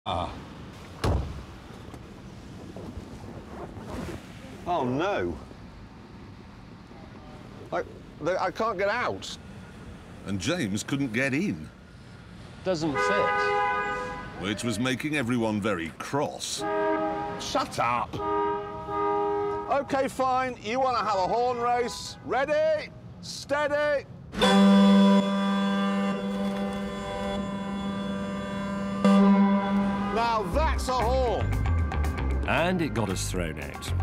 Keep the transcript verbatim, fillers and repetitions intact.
Ah. Oh, no. I, I can't get out. And James couldn't get in. Doesn't fit. Which was making everyone very cross. Shut up. OK, fine. You want to have a horn race. Ready? Steady. Now that's a horn. And it got us thrown out.